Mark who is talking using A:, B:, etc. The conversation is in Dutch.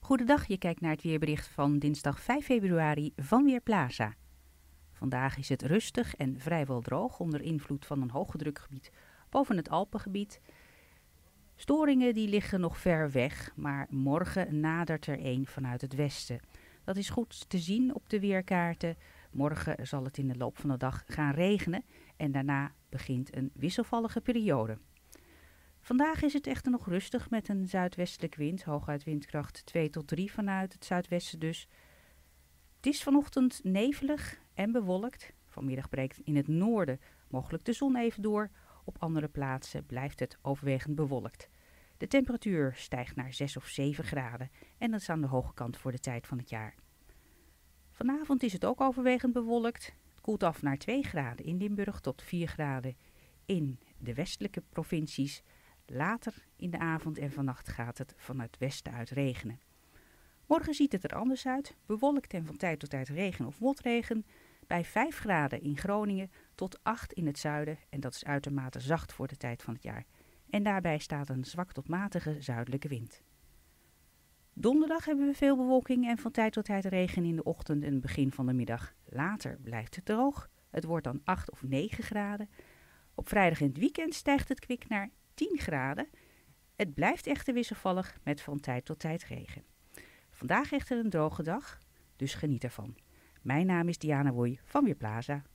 A: Goedendag, je kijkt naar het weerbericht van dinsdag 5 februari van Weerplaza. Vandaag is het rustig en vrijwel droog onder invloed van een hoogdrukgebied boven het Alpengebied. Storingen die liggen nog ver weg, maar morgen nadert er een vanuit het westen. Dat is goed te zien op de weerkaarten. Morgen zal het in de loop van de dag gaan regenen en daarna begint een wisselvallige periode. Vandaag is het echter nog rustig met een zuidwestelijke wind, hooguit windkracht 2 tot 3 vanuit het zuidwesten dus. Het is vanochtend nevelig en bewolkt. Vanmiddag breekt in het noorden mogelijk de zon even door. Op andere plaatsen blijft het overwegend bewolkt. De temperatuur stijgt naar 6 of 7 graden en dat is aan de hoge kant voor de tijd van het jaar. Vanavond is het ook overwegend bewolkt. Het koelt af naar 2 graden in Limburg tot 4 graden in de westelijke provincies. Later in de avond en vannacht gaat het vanuit het westen uit regenen. Morgen ziet het er anders uit, bewolkt en van tijd tot tijd regen of motregen, bij 5 graden in Groningen tot 8 in het zuiden en dat is uitermate zacht voor de tijd van het jaar. En daarbij staat een zwak tot matige zuidelijke wind. Donderdag hebben we veel bewolking en van tijd tot tijd regen in de ochtend en het begin van de middag. Later blijft het droog, het wordt dan 8 of 9 graden. Op vrijdag in het weekend stijgt het kwik naar 10 graden. Het blijft echter wisselvallig met van tijd tot tijd regen. Vandaag echter een droge dag, dus geniet ervan. Mijn naam is Diana Woei van Weerplaza.